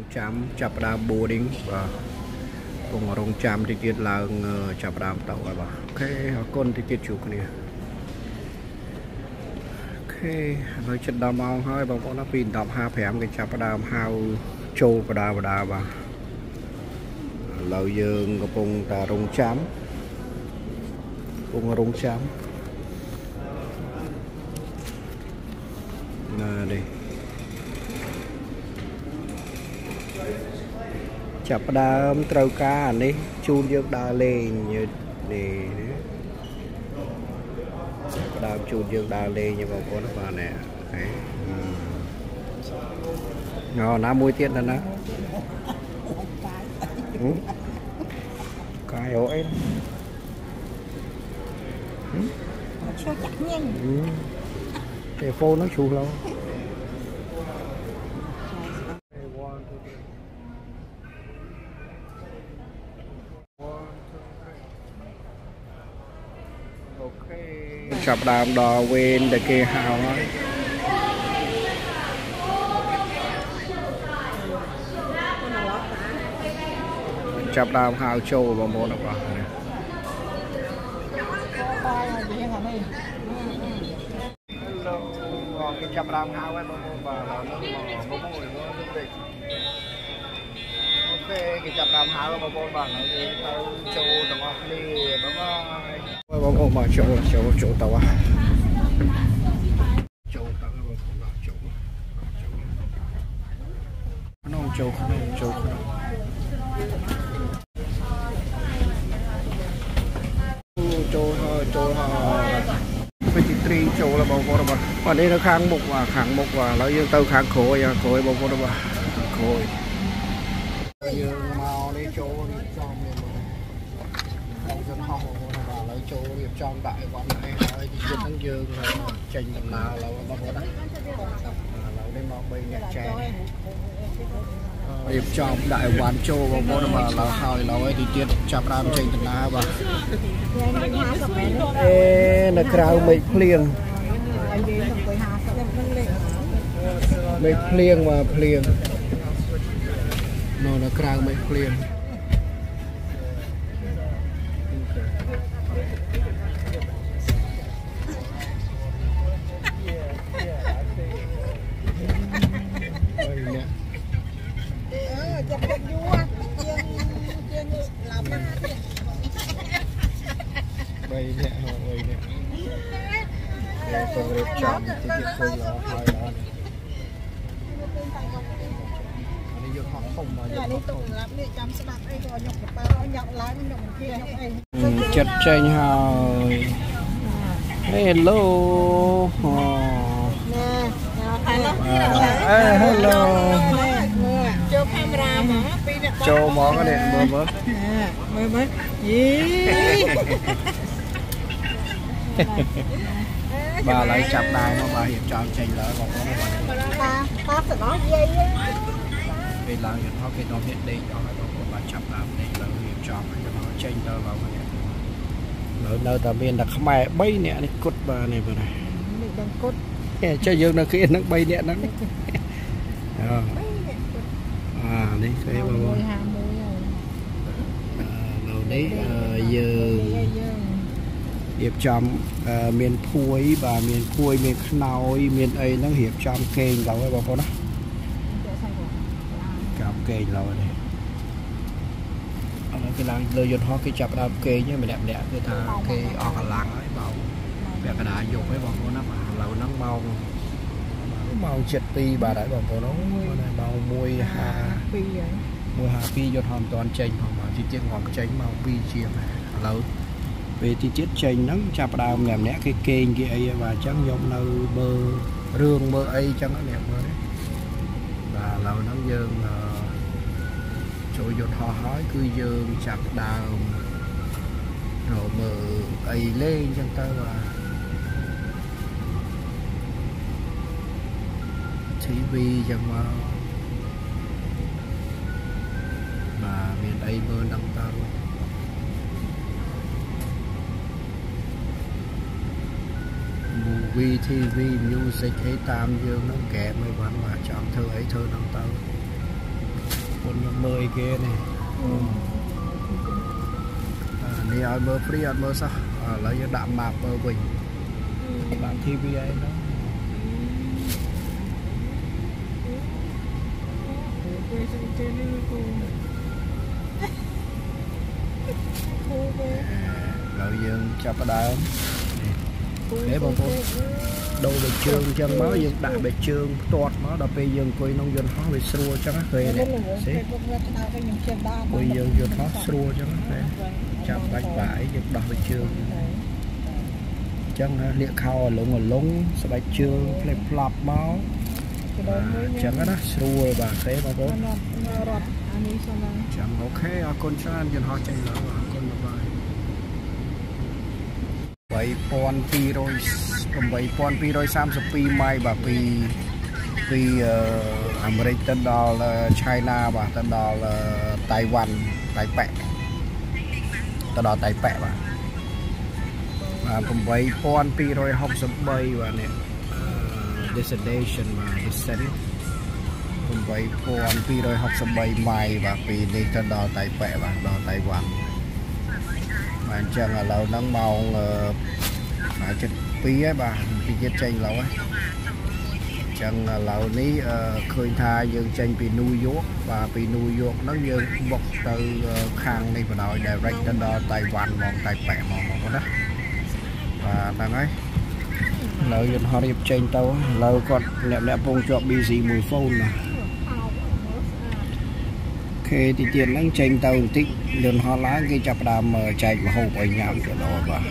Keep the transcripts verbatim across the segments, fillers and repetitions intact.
chạm chập đam boarding và cùng rong chạm thì tiết là chập đam tàu và ok con thì tiết chụp này ok nói chuyện đam mau hơi bằng con nó pin đọc hai phèm cái chập đam hao châu và đà và đà và lâu dương cùng ta rong chạm cùng rong chạm đi chập đam trâu cá này chun dương đa lên như này đam chun dương đa lên như bao con nó vào nè ngon ná muối tiết là ná cái ổ em cái phô nó chù lâu chập đàm đò quên để kê hào thôi chập đàm hào châu vào môn nào cái chập đàm hào ấy và là nó mỏ mỏ ok cái chập đàm hào vào môn và nó đi tàu châu tàu ngọc đi bye bye bông bông mà châu châu châu tàu à châu tàu châu nó châu nó châu châu châu phải chỉ tri châu là bao nhiêu rồi còn đây nó khang mục và khang mục và nó dương tàu khang khối khối bao nhiêu rồi khối dương màu đi châu đi trong không dân học lấy châu điệp trong đại quán này nói chuyện thắng dương trình tầm nào là bao nhiêu đó là đi mọc bay nhạc trẻ điệp trong đại quán châu bao nhiêu mà là hỏi là ấy thì tiết chạm đam trình tầm nào và ê là crowd mấy plieng mấy plieng mà plieng nó là crowd mấy plieng bay nè bay nè để tôi đẹp chọn thì việc tôi là hai đó này giờ họ không mà giờ họ không chật tranh hồi hello hello cho camera mà cho món cái này mơ mơ mơ mơ gì bà lấy chập đài mà bà hiệp chọn trình lỡ còn có bà phải nói gì vì là hiện họ cái nó hiện đây cho nó có bà chập đài đây là hiệp chọn cho nó trình lỡ vào nơi nơi ta miền là không ai bay nè này cốt bà này vừa này cốt cho dương nó kia nó bay nè nó à đấy cái bà đâu đấy giờ hiệp chọn miền Phuối và miền Phuối miền Khao miền ấy nó hiệp chọn kênh lâu ấy bao con đó chọn kênh lâu này cái làng lời dồn ho cái chập đam kênh nhé mình đẹp đẹp người ta cái ở cả làng ấy bảo đẹp cái đá dùng ấy bao con nó mà lâu nắng mau mau chật pi bà đã bảo con nó màu mùi hà mùi hà pi dồn hoàn toàn chênh hoặc mà chỉ chiếc ngọn chênh màu pi chiều lâu về thì chiếc chênh nắng chập đam làm nét cái kênh kia ấy và chẳng giống nơi bơ rương bơ ấy chẳng nó đẹp hơn đấy và lâu nắng dương chỗ dột họ hỏi cứ dương chặt đào rồi mờ ấy lên trong tay và tivi chẳng mà mà miền đây mơ năm tao movie tivi music hay tam dương nó kẹp mấy bạn mà chọn thơ ấy thơ năm tao คนมือเกนี่นี่เอาเบอร์ฟรีเอาเบอร์ซะแล้วจะดับมาเบอร์วิ่งดับทีวีไอ้เนาะเรายังจับประดามđể bọn tôi đâu về trường chân máu dương đại về trường toạt nó đập về dương quay nông dân hóa về xua cho nó về này quay dương dân hóa xua cho nó về chạm bạch vải dương đập về trường chân liệt khao lủng ở lủng sẽ bạch trường flip flop máu chân đó xua và thế mà bố chẳng ok con trai dân hóa chạy lỡ con bài bảy pon pi rồi bảy pon pi rồi sam sập pi mai bà pi pi American tân đo là China bà tân đo là Taiwan Tài Pẹ tân đo Tài Pẹ bà và bảy pon pi rồi học sập bay và nè destination và descent bảy pon pi rồi học sập bay mai bà pi đi tân đo Tài Pẹ bà đo Taiwan bạn chẳng là lâu nắng màu mà chất phí ấy bà thì chết tranh lâu ấy chẳng là lâu ní khơi tha dương tranh vì New York và vì New York nó dương bọc từ khang đi vào đội direct đến đó Taiwan mong Tài Pẹ mong mong đó và thằng ấy lâu dân họ điệp tranh tàu lâu còn lẹp lẹp vùng chọn bì gì mùi phone nè khi thì tiền đang tranh tàu tích lần họ lá cái chập đàm chạy mà hộp ở nhà chỗ đó và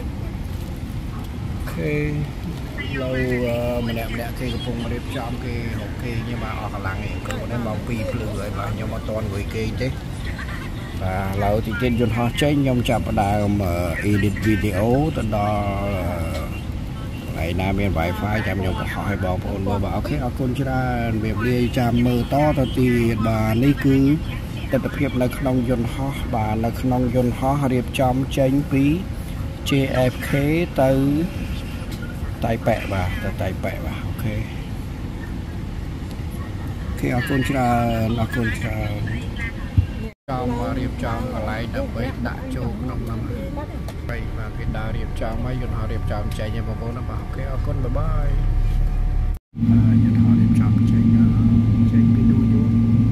khi lâu mình đẹp đẹp khi cùng mà đẹp trong cái hộp kia nhưng mà họ làng này có đến bao pi lười và nhưng mà toàn người kia chứ và lâu thì trên dân họ tranh trong chập đàm edit video từ đó ngày nay bên wifi chăm nhau có hỏi bảo ôn bảo bảo khi ở con chưa việc đi chăm mơ to thì bà ní cứ tập hiệp là không dân họ bà là không dân họ điệp trong tranh phí chê ép khế tới Tài Pẹ bà Tài Pẹ bà ok khi ở con chưa là con chưa trong điệp trong mà lại đập với đã chụp năm năm vậy và cái đào điệp trong mấy dân họ điệp trong chạy như một con nó bảo ok ở con bye bye dân họ điệp trong chạy nhá chạy bị đuôi vô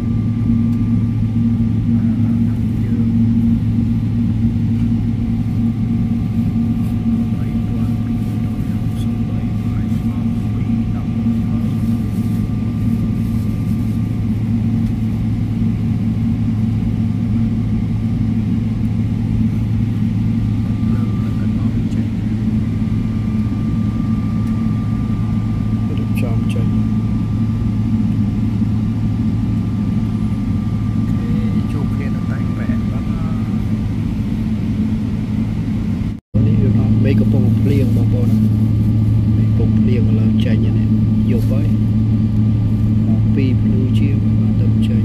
mấy cái bông liêng bông bông bông liêng là chanh như này nhiều với pi blue chiêu và tầm chanh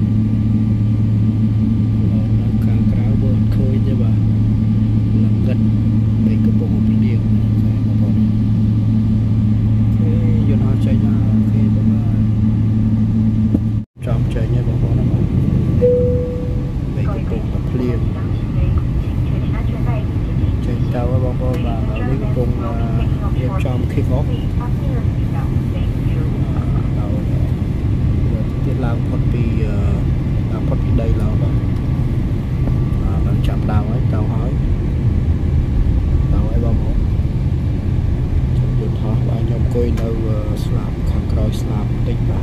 nó càng cáo bơ khơi như bà làm gần mấy cái bông liêng bông bông cái dân họ chanh là khi bông trong chanh như bông bông nó mấy cái bông liêng chào các bạn và ở đây cùng em trong khi có đầu tiết làm phật vì làm phật đây là đang chạm đào ấy tàu hỏi tàu ấy bao mẫu trong đường thọ và nhóm coi đâu slab khang còi slab tinh và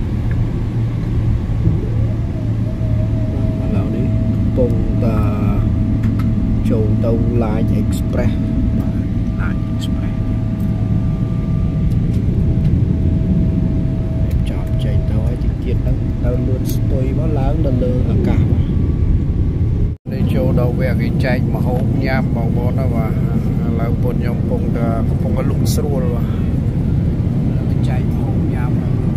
là đi cùng ta châu tàu Line Express Line Express chọn chạy tàu ấy thì kiện đó tàu luôn tôi báo lớn đơn lơ ở cả đây châu đầu về cái chạy mà hộp nhám màu bó nó và là một nhóm cùng không có lụng xua rồi cái chạy mà hộp nhám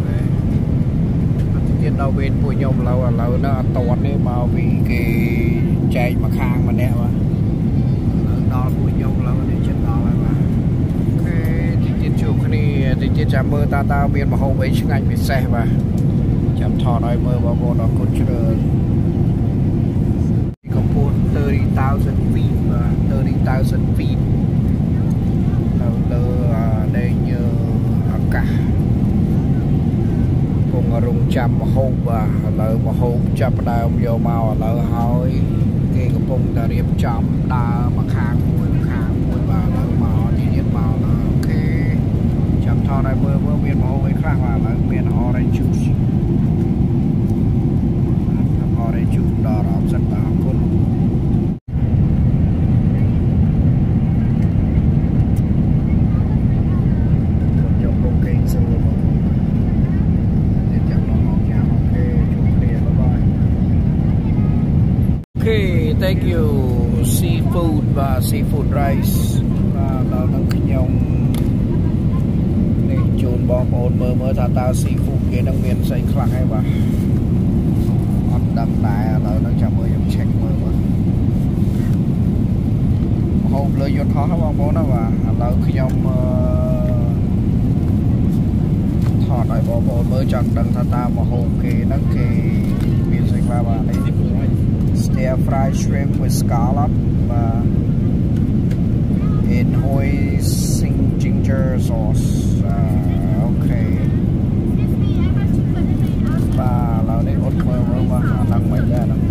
tiền đầu bên của nhóm lâu là lâu nó toàn đấy bao vì cái chạy mà khang mà đẹp đó của nhau là để chân đó là mà cái thì tiền chuột cái này thì tiền chạm mơ ta tao biên mà hậu ấy chứ anh bị xe và chạm ถอดไอ้เมื่อบางคนเราคนเชื่อก็พูด thirty thousand feet มา thirty thousand feet เราเลยได้เยอะอากาศคงรุ่งจำมาหกว่าเรามาหกจับดาวโยมาเราหอยเกี่ยกับพงแต่เรียบจำดาวมาค้างมวยค้างมวยว่าเรามาที่เรียบมาเราโอเคจับทอได้เมื่อเมื่อเวียนมาไว้ข้างว่าเราเวียน orange juice orange juice ดอกสักตาคนยกโอเคสู้ Okay, thank you. Seafood và seafood rice vàเราđang kinh nhông để chôn bom ôn mơ mơ ta ta seafood kia đang miền xây khắc hay bà hot đậm đạiเราđang chạm mơ dòng check mơ mơ hôm lời dồn khó bom bố nó vàเราkinh nhông thọ đại bom ôn mơ chẳng đằng ta ta mà hôm kia đang kia miền xây khắc bà này stir fried shrimp with scallop uh, in hoisin ginger sauce. Uh, okay. Và là đây ớt mơ mơ mà đang mấy ra đó.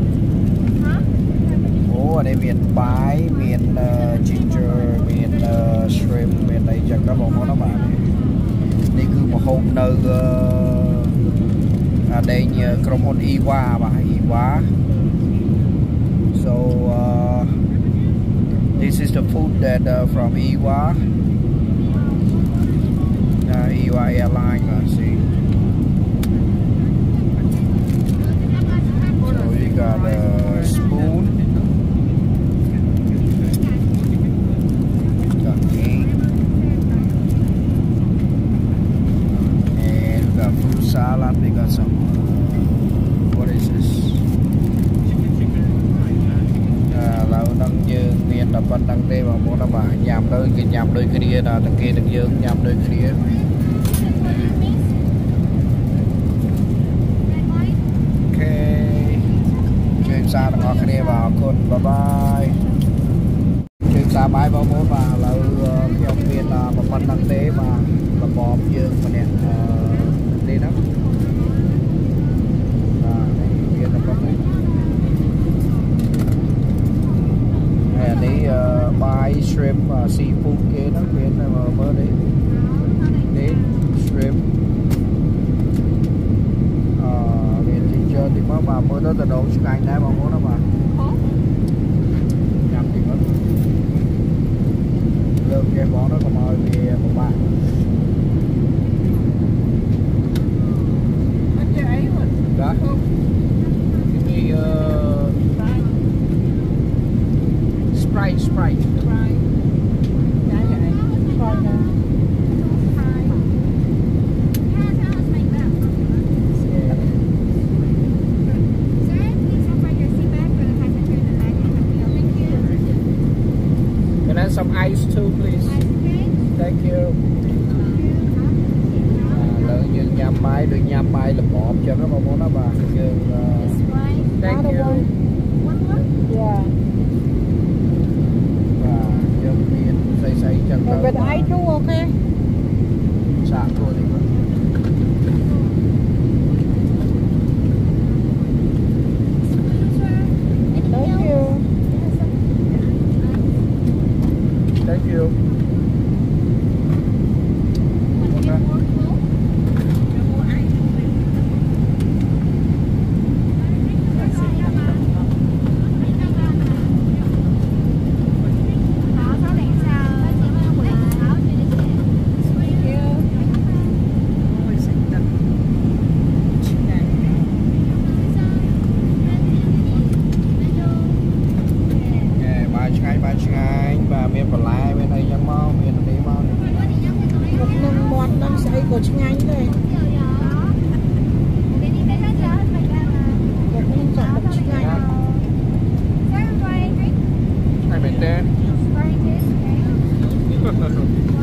Ồ, ở đây miền bái, miền uh, ginger, miền uh, shrimp, miền đây chắc các bọn nó bạn này. Đây cứ một hôm nơi uh, ở đây nhưក្រុមហ៊ុន Iwa បាទ Iwa. So uh, this is the food that uh, from Iwa, uh, Iwa Airline. Uh, see, so you got a spoon, got egg, and we got fruit salad. We got some. Uh, what is this? Đang dương miền đập bắn đăng tê vào món bà nhằm đôi cái nhằm đôi cái kia là thằng kia thằng dương nhằm đôi cái kia. Ok chơi xa đừng có cái kia vào con bye bye chơi xa bye vào món bà là khi ông miền là một bắn đăng tê mà là bom dương mà nè đi đó đi uh, buy shrimp và uh, seafood kia nó kia mà mới đi đi shrimp liền uh, thì chơi thì mới bà mới đó từ đầu xuống anh đấy mà muốn đó bà nhắm thì mất lương kia bỏ nó còn mời về một bạn đó thì uh, Sprite, Sprite. Sprite. Dạ dạ. Coi nè. Can I have some ice too, please? Thank you. Lợi dương nhằm bay, được nhằm bay là bọt cho nó không có nó bà. Dương. Thank you. Yeah. With I too, okay? Sạc thôi đi. Thank you. Thank you.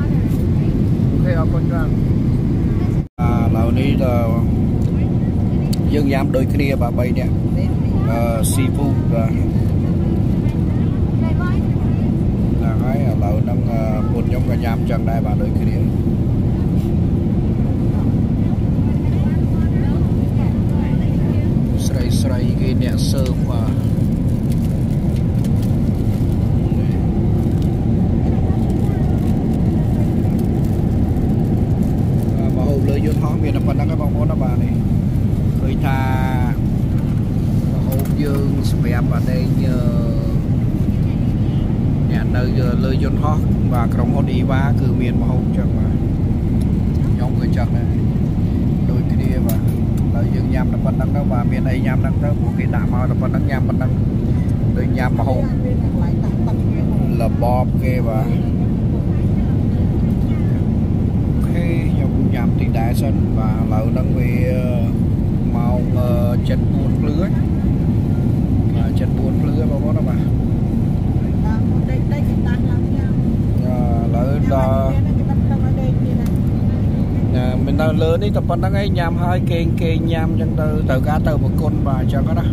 à, là đi là dương nhám đôi kia bà bay nè uh, seafood và là cái lẩu nâng một nhóm cả nhám chẳng đây bà đôi kia sợi sợi cái nè sơ và mà hộp lưỡi vô thoáng miền phần đó các bông nó bà này khơi tha hộp dương sẹp ở đây nhờ nhà nơi lưỡi vô thoáng và trong hộp đi ba cứ miền mà hộp chẳng mà nhóm người chặt này đôi cái đi và lợi dương nhằm là phần đăng đó và miền đây nhằm đăng đó một cái đạm màu là phần đăng nhằm phần đăng đôi nhằm mà hộp là bóp kia và nhằm thì đại sân và lợn đang bị màu uh, chân buồn lưới và chân buồn lưới bao nhiêu đó bà lợn đó mình đang lớn đi tập phần đang ấy nhằm hai kênh kênh nhằm chân từ từ cá từ một con và cho có đó.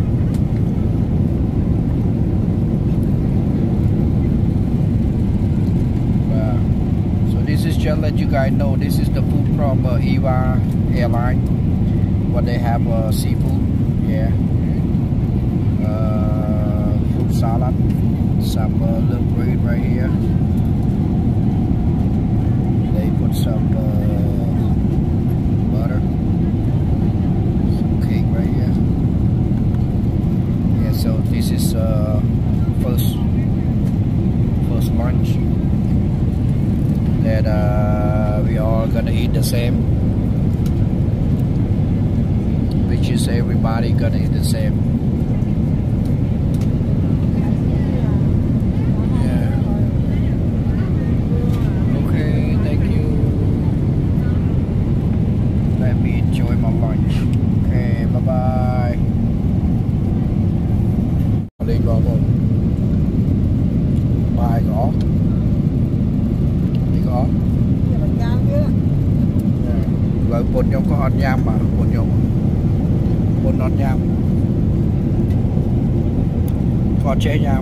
This is just let you guys know this is the food from uh, Eva Airline. What they have uh, seafood, yeah, uh, fruit salad, some uh, little bread right here. They put some uh, butter, some cake right here. Yeah, so this is uh, first first lunch. That uh, we all gonna eat the same, which is everybody gonna eat the same. Yeah. Okay, thank you. Let me enjoy my lunch. Okay, bye bye. Lên vào không? Bài có. Lợi bột nhôm có hot nham mà bột nhôm bột hot nham kho chế nham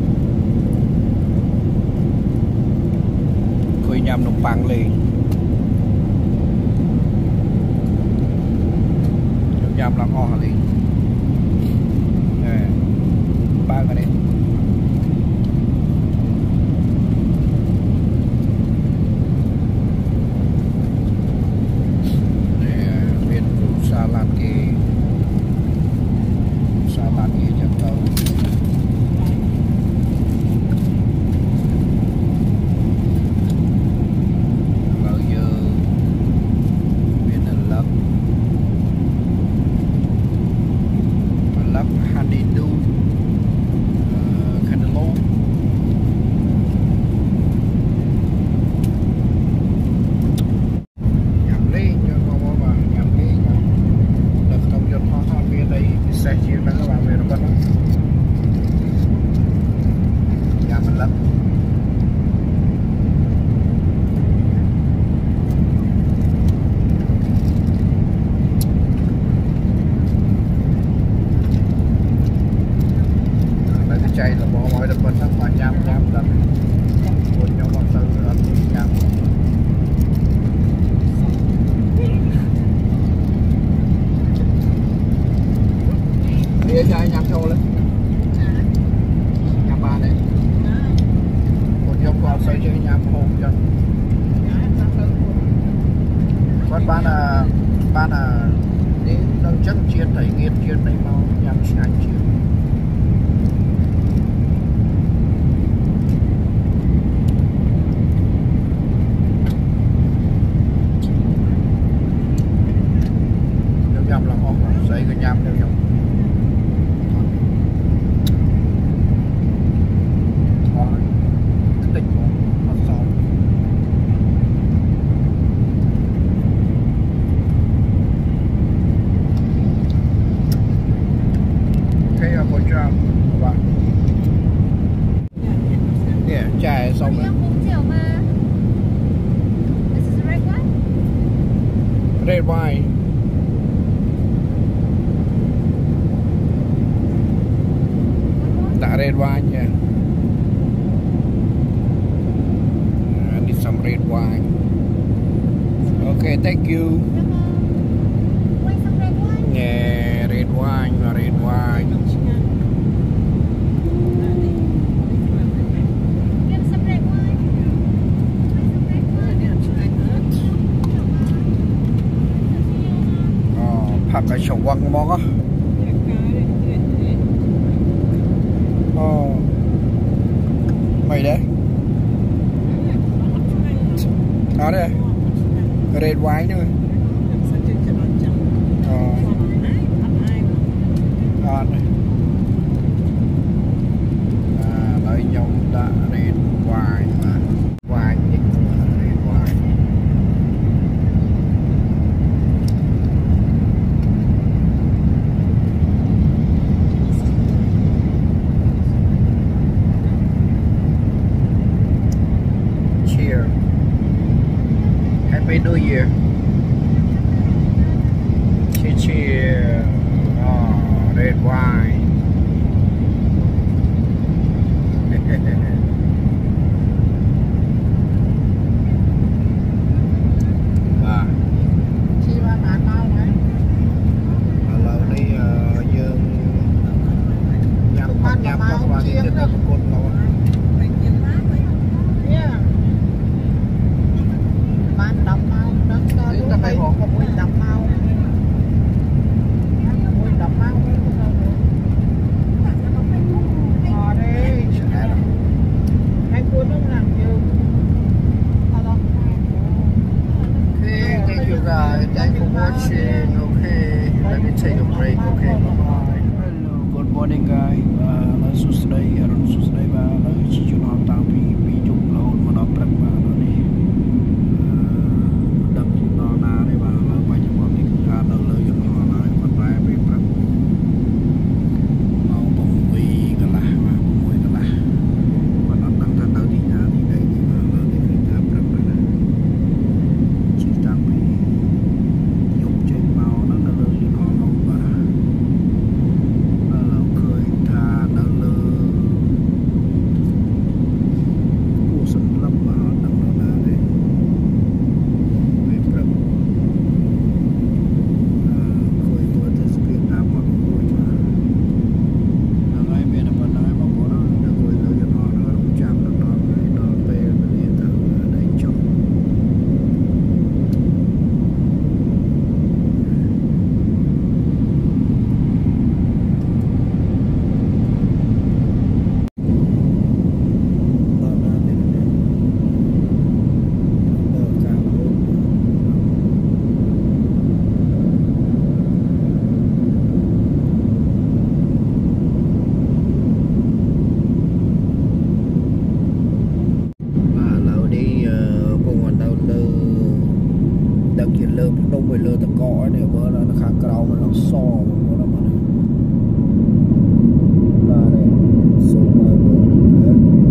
khui nham nồng băng lì nham làm ho hả lì nè ba cái này salad cái salad cái chân tàu bao giờ bên là lấp lấp honeydew cantaloupe nhắm lên cho con bố bà nhắm lên được không cho nó hot bên đây xe chiếc đó các bạn về nó bắt nó nhà mình lắm lấy cái chay là bỏ mọi được bên đó mà nhám nhám lần buồn nhau con tư anh nhám đi cho anh nhắm vô lên nhắm ba này một dòng còn xây cho nhắm hồn cho con ba là ba là để nâng chân chiên thầy nghiên chiên thầy mau nhắm anh chiên nhắm là ngon xây cái nhắm đều nhắm chai xong rồi. Red wine. red wine nha. I need some red wine. Okay, thank you. Yeah, red wine và red wine.ผักกระชวังมองอ่ะอ๋อไม่ได้เอาได้เรดไวน์ด้วยอ๋ออ่านเลยอ่าเลยยงตะเรดไวน์มาไวน์ยิ่งเรดไวน์Happy New Year. Cheers. Oh, red wine. Và chị ba bạn mau đấy. Lâu đi dương nhắm nhắm nhắm các bạn đi tiếp tục cột lâu. Ta phải bỏ có mũi đập mau mũi đập mau ờ đi hai cuốn nó làm nhiều okay thank you guys thank you for watching okay let me take a break okay bye bye hello good morning guys và lời suốt đây rồi suốt đây và lời chỉ cho nó tạo vì vì chụp lâu mà nó prep và nó đi đông về lơ ta cọ để bữa là nó khá cao mà nó so bữa nó mà là đây số mà bữa thế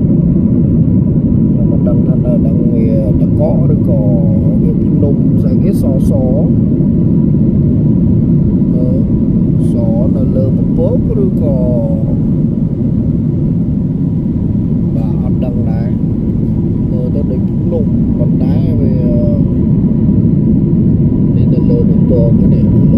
mà đăng thành là đăng về ta cọ rồi cọ về pin đông sai cái so so so nó lơ một bố rồi cọ và ở đăng này bữa tới đây pin đông còn đá về lơ một to cái này lơ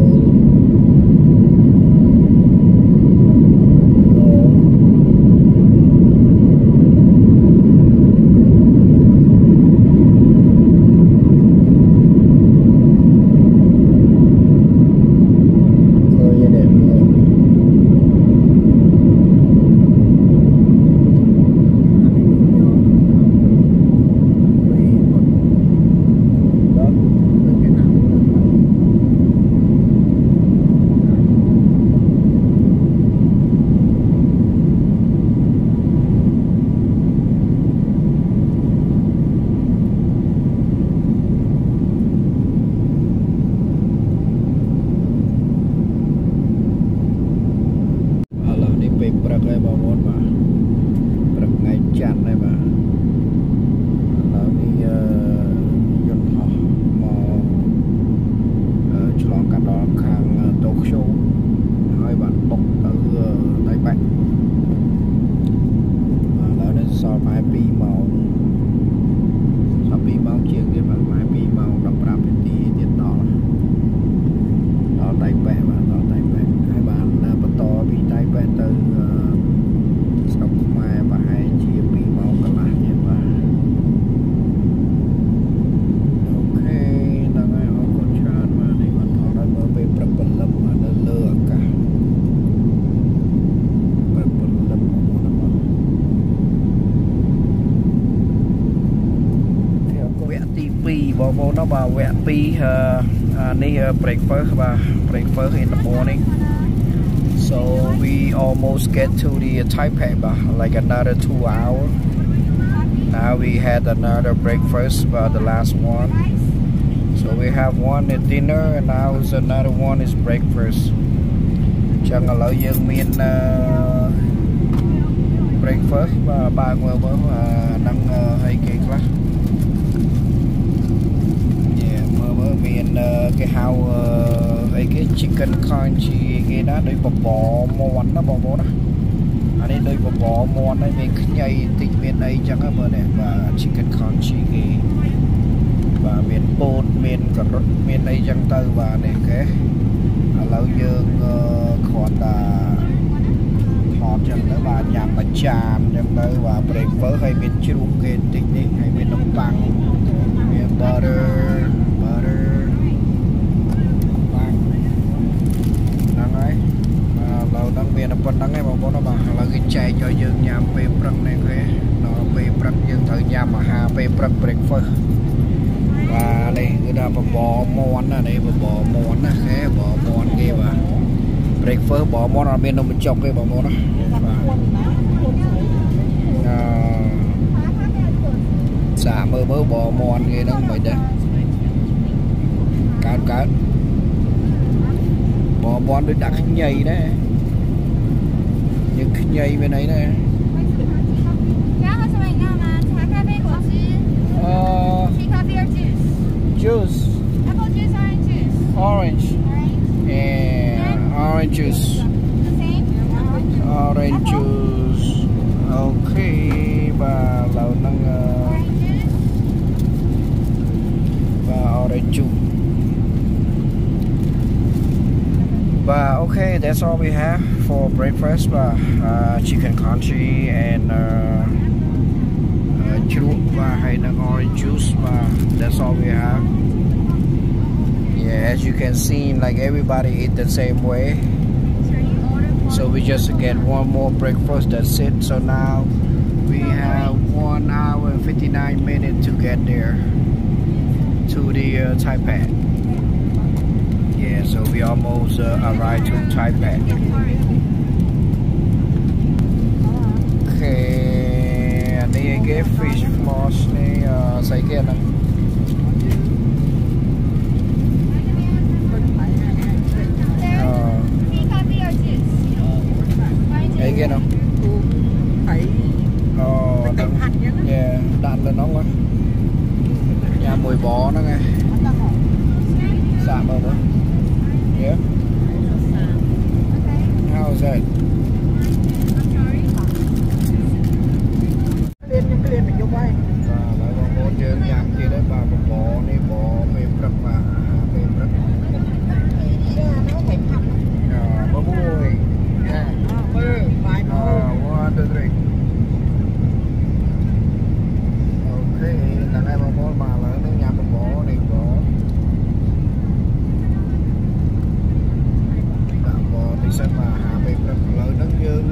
Bo bo nó vào vẹn pi ní breakfast và breakfast in the morning. So we almost get to the Taipei but like another two hours. Now we had another breakfast but the last one. So we have one at dinner and now another one is breakfast. Chẳng là lỡ dân miền uh, breakfast và ba người mới đang uh, hay kia quá. Yeah, mơ mơ miền uh, cái hao uh, hay cái chicken crunchy cái đó đây bò bò mòn đó bò bò đó. Anh ấy đây bò bò mòn đây miền nhây tịnh miền đây chẳng có mơ này và chicken crunchy cái và miền bột miền cà rốt miền đây chẳng tư và này cái lâu dương còn là hot chẳng tới và nhằm mà chạm chẳng tới và breakfast hay miền chiên kê tịnh đi hay miền nông tăng miền butter butter tăng đang ấy lâu đang miền nó đang ấy mà nó bảo là cái chai cho dương nhằm về prăng này cái nó về prăng dương thời nhằm mà hà về prăng breakfast và đây người ta bò bò món là đây bò bò món là cái bò món kia và breakfast bò món là bên đâu mình chọc cái bò món đó xả mơ mơ bò món kia nó mới đấy cán cán bò món được đặt nhầy đấy những nhầy bên đấy này juice. Apple juice, orange juice. Orange. Orange. And orange juice. The same. Orange Apple. juice. Okay. Và lâu năng uh, Orange juice. và orange juice. Và okay, that's all we have for breakfast. Và uh, chicken crunchy and uh, juice và hay là orange juice và that's all we have. Yeah, as you can see, like everybody eat the same way. So we just get one more breakfast. That's it. So now we have one hour and fifty-nine minutes to get there to the uh, Taipei. Yeah, so we almost uh, arrived to Taipei. Okay. Này cái fish floss này uh, xây kia nè. Cái kia nào. Phải Ờ, đạn, yeah, đạn lên nóng quá. Nhà mùi bò nó nghe. Dạ mà nữa. Yeah. How is that? lên những cái lên mình vô quay Và lại còn bò chơi nhạc kia đấy và bò này bò mềm rất và mềm rất. nó phải thăm Ờ, bò bùi. à mơ vài mơ one, two, three. Okay, lần này bò bò mà là nó nhà bò này bò. Bò thì sẽ mà hạ mềm rất lớn nó dương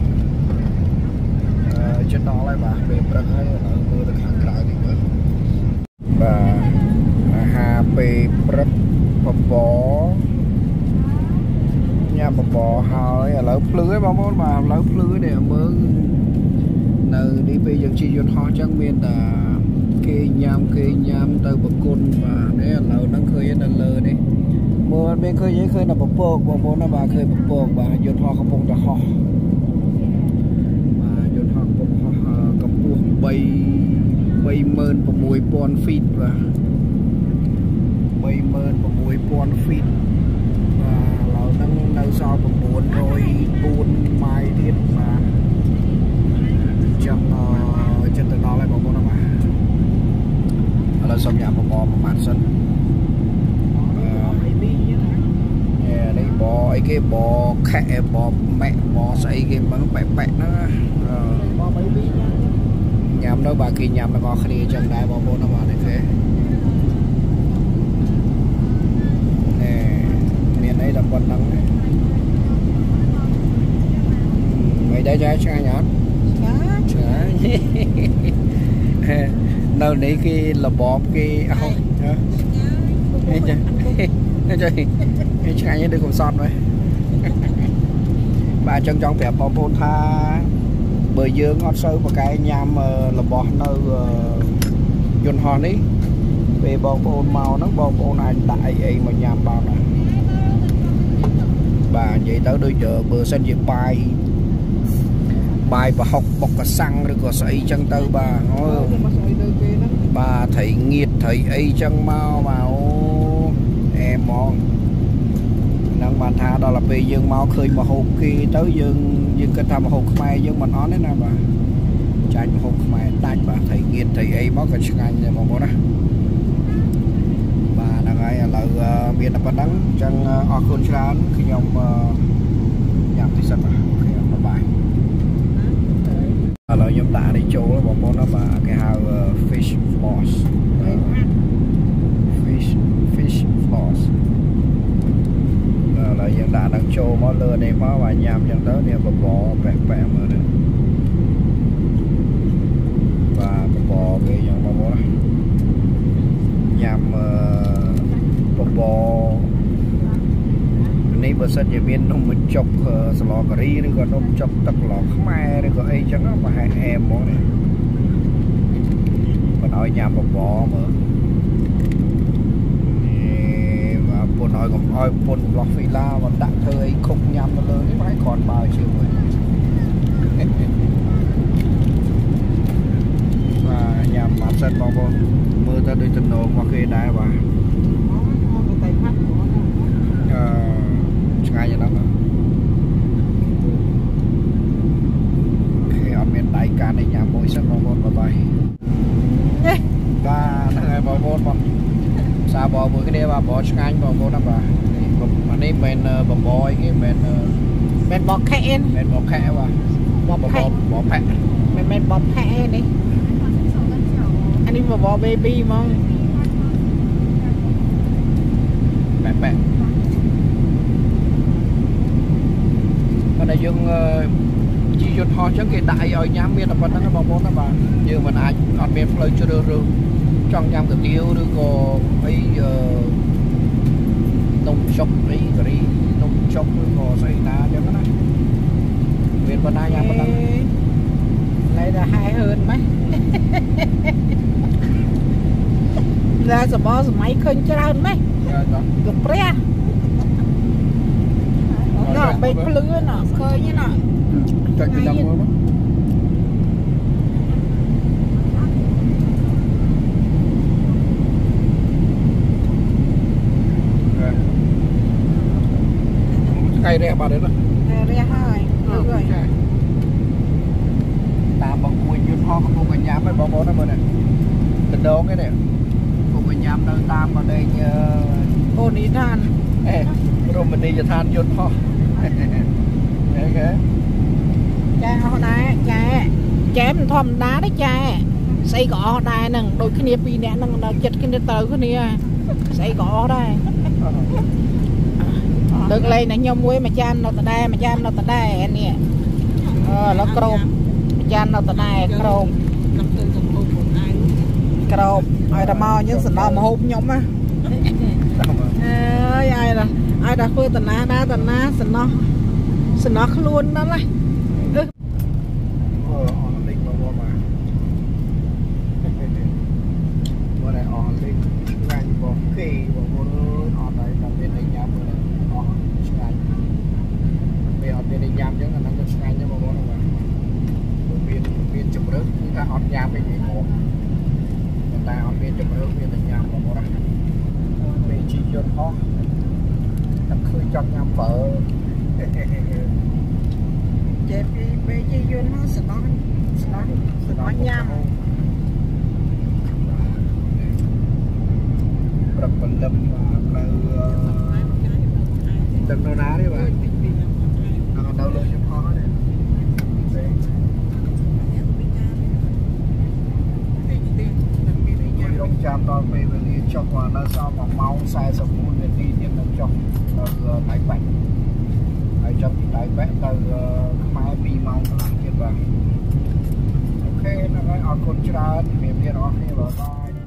trên đó lại bà về rất hay ở mưa được hàng trái thì nữa và hà về rất bò nhà bò hỏi ở lỡ lưới bao món mà lỡ lưới để mới nơi đi bây giờ chỉ cho họ chẳng miền là kê nhám kê nhám từ bậc côn và đấy là lỡ đang khơi là lơ đi mưa bên khơi giấy khơi là bậc bột bậc bột là bà khơi bậc bột và vô họ không bông là họ bay bay mơn và mùi pon feet và bay mơn và mùi pon feet và lão đang nấu so và buồn rồi buồn mai tiết và chẳng uh, chân từ đó lại có con nào mà là xong nhà một bò một màn sân uh, đây bò ấy cái bò khẽ bò mẹ bò xây cái bắn bẹ bẹ nó bò mấy bí nhắm đó bà kia nhắm nó có khi chân đai bò bò nó vào này thế nè miền ấy là con nắng này mấy đây trái trái nhá trái nơi này cái là bóp cái không nghe chưa nghe chưa nghe chưa anh được cùng sọt vậy bà chân trong vẻ bom bồn tha bờ dương ngót sâu và cái nhám là bó nơi dồn hòn ấy về bom bồn màu nó bom bồn anh đại ấy mà nhám bao này bà vậy tới đôi giờ bờ sân gì bài bài và học bọc cả xăng rồi có sấy chân tư bà bà thấy nghiệt thấy ấy chân mau vào em mong năng bàn tha đó là về dương mau khơi mà hộp kia tới dương dương cái tham hộp mai dương mình nói đấy nè bà trái hộp mai đánh bà thấy nghiệt thấy ấy mất cái chuyện anh mà bố đó bà là cái là miền Nam Đăng chẳng ở khuôn trán khi nhom nhằm thì sắp khi nó bài là nhom đã đi chỗ đó bọn nó bà cái hào fish floss fish fish floss là dân đã đang trâu máu lừa này máu và nhằm dân tới này và bỏ bẹt bẹt mà nữa và bỏ cái dân mà bỏ nhằm bỏ này bữa sau giờ bên nông mình chọc sò cà ri rồi còn nông chọc tắc lọt mai rồi còn ấy chẳng nó mà hai em bỏ này còn nói nhằm bỏ mà buồn nói còn oi buồn lọt phi la và đặt thời không nhắm nó lớn cái máy còn bao nhiêu rồi và nhằm mặt sân bao bao mưa ta đi chân nổ qua kia đá và ngay như đó khi ở miền Tây cả này nhà môi sân bao bao bay và nó ngày bao bao sao bỏ với cái đeo vào bỏ ngay vào vô năm bà anh ấy bên bò bò cái bên bên bò khẽ bên bò khẽ và bò bò bò khẽ bên bên bò khẽ đi anh đi vào bò baby mà bẹ bẹ ở đây dương chỉ chốt ho chứ cái đại ở nhám miền là vẫn đang bò bò năm bà như mình ai ăn miền phơi chưa được rồi trong nhám tự tiêu được có mấy nông chốc đấy cái nông chốc có xảy ra cho nó miền Bắc Nam nhám Bắc lại là hai hơn mấy ra giờ bỏ giờ máy khơi cho hơn mấy cực pre nó bay lươn nó khơi như nó cái cái dòng luôn cây rẻ bà đấy đó rẻ hai rồi ta bằng quên chuyên ho không có nhám với bò bò nó mới này tình đố cái này không có nhám đâu ta mà đây như ô ní than rồi mình đi cho than chuyên ho cha họ đá cha chém thòm đá đấy cha xây gõ đài nè đôi cái nia pi nè nè chật cái nia tờ cái nia xây gõ đây được lên này nhom quê mà cha nó ta đây mà cha nó ta đây nè ờ nó crom cha nó ta đây crom crom ai đã mau những sự nào mà hộp nhóm á ơi ai là ai đã khơi tận na đá tận na sự nó sự nó luôn đó này trong nhám phở chép đi bây giờ vô nó sẽ nó sẽ nó sẽ nó nhám rất phần lâm và đâm nó đá đấy bà nó còn đâu luôn trong khó đấy ông chạm đo về về đi cho quả nó sao mà mau sai sập muốn về đi nhưng nó cho từ đại bạch ở trong đại bạch từ máy pi mau là kia và ok nó nói អរគុណច្រើនជំរាបលាដល់អ្នកទាំងអស់គ្នាបាទ